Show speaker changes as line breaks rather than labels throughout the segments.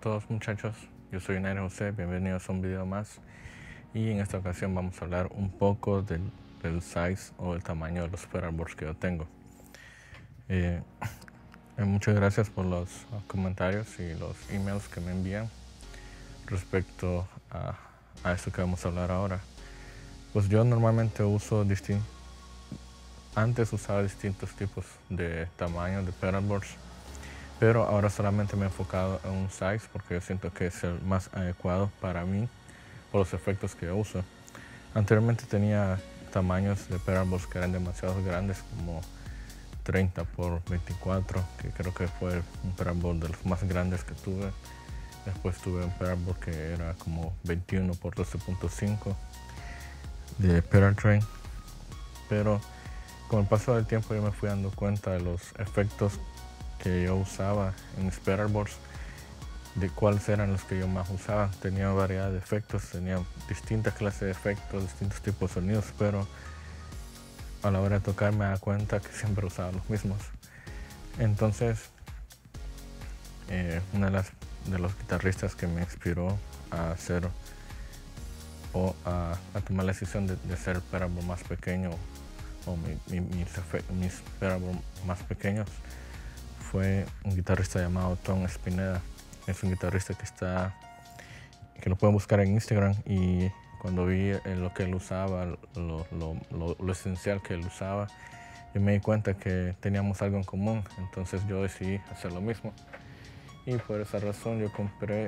todos muchachos, yo soy Nair José, bienvenidos a un video más y en esta ocasión vamos a hablar un poco del size o el tamaño de los pedalboards que yo tengo. Muchas gracias por los comentarios y los emails que me envían respecto a esto que vamos a hablar ahora. Pues yo normalmente antes usaba distintos tipos de tamaño de pedalboards, pero ahora solamente me he enfocado en un size porque yo siento que es el más adecuado para mí por los efectos que yo uso. Anteriormente tenía tamaños de pedalboards que eran demasiado grandes, como 30 por 24, que creo que fue un pedalboard de los más grandes que tuve. Después tuve un pedalboard que era como 21 por 12.5 de pedal train, pero con el paso del tiempo yo me fui dando cuenta de los efectos que yo usaba en mis pedalboards, de cuáles eran los que yo más usaba. Tenía variedad de efectos, tenía distintas clases de efectos, distintos tipos de sonidos, pero a la hora de tocar me da cuenta que siempre usaba los mismos. Entonces una de los guitarristas que me inspiró a hacer a tomar la decisión de hacer el pedalboard más pequeño o mis pedalboards más pequeños fue un guitarrista llamado Tom Spinetta. Es un guitarrista que lo pueden buscar en Instagram, y cuando vi lo que él usaba, lo esencial que él usaba, yo me di cuenta que teníamos algo en común. Entonces yo decidí hacer lo mismo, y por esa razón yo compré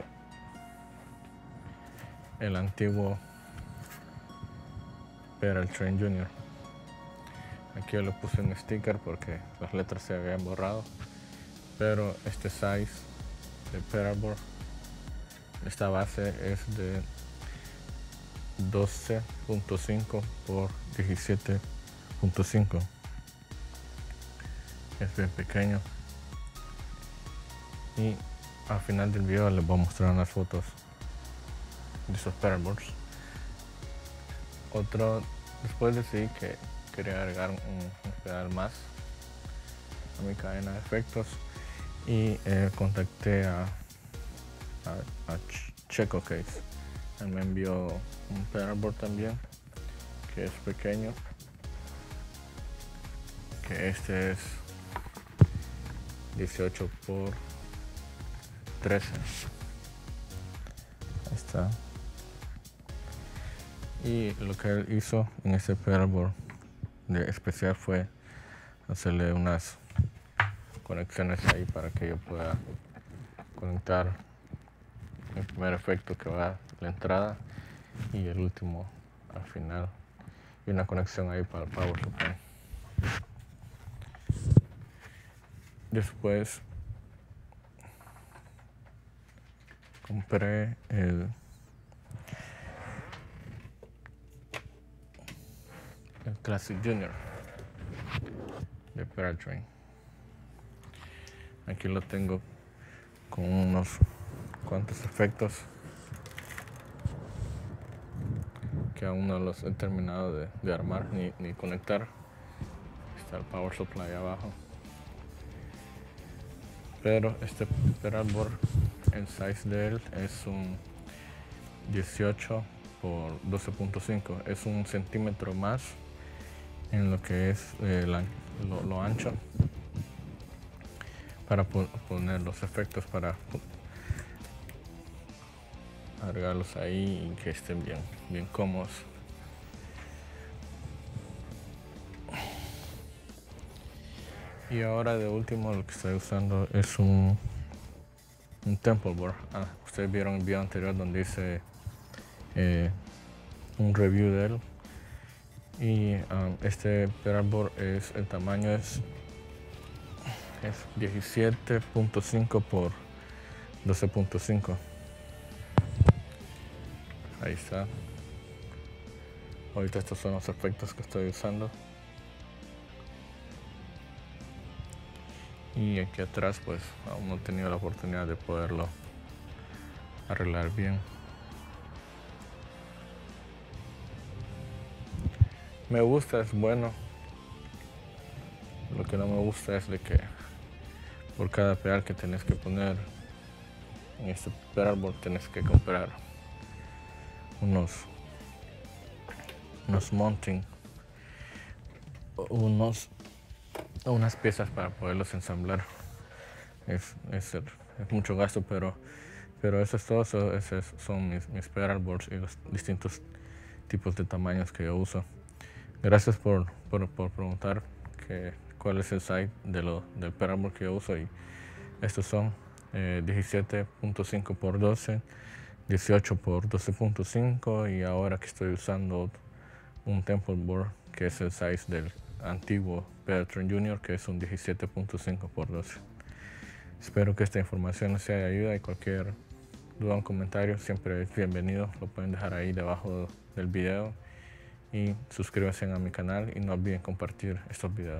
el antiguo Pedal Train Junior. Aquí yo le puse un sticker porque las letras se habían borrado, pero este size de pedalboard, esta base es de 12.5 por 17.5. es bien pequeño, y al final del video les voy a mostrar unas fotos de esos pedalboards. Después decidí que quería agregar un pedal más a mi cadena de efectos, y contacté a Checo Case. Él me envió un pedalboard también, que es pequeño, que este es 18 por 13. Ahí está. Y lo que él hizo en este pedalboard de especial fue hacerle unas conexiones ahí para que yo pueda conectar el primer efecto, que va a la entrada, y el último al final, y una conexión ahí para el power supply. Después compré el Classic Junior de Pedal Train. Aquí lo tengo con unos cuantos efectos que aún no los he terminado de armar ni conectar. Está el power supply abajo, pero este pedalboard, el size de él es un 18 por 12.5, es un centímetro más en lo que es lo ancho para poner los efectos, para agregarlos ahí y que estén bien cómodos. Y ahora de último lo que estoy usando es un temple board. Ustedes vieron el video anterior donde hice un review de él, y este pedalboard el tamaño es 17.5 por 12.5. Ahí está. Ahorita estos son los efectos que estoy usando, y aquí atrás pues aún no he tenido la oportunidad de poderlo arreglar bien. Me gusta, es bueno. Lo que no me gusta es de que por cada pedal que tenés que poner en este pedalboard tenés que comprar unos mounting, unas piezas para poderlos ensamblar. Es mucho gasto, pero eso es todo. Esos son mis pedalboards y los distintos tipos de tamaños que yo uso. Gracias por preguntar cuál es el size del pedalboard que yo uso, y estos son 17.5 por 12, 18 por 12.5, y ahora que estoy usando un temple board que es el size del antiguo Pedeltron Junior, que es un 17.5 por 12. Espero que esta información les sea de ayuda, y cualquier duda o comentario siempre es bienvenido. Lo pueden dejar ahí debajo del video, y suscríbanse a mi canal y no olviden compartir estos videos.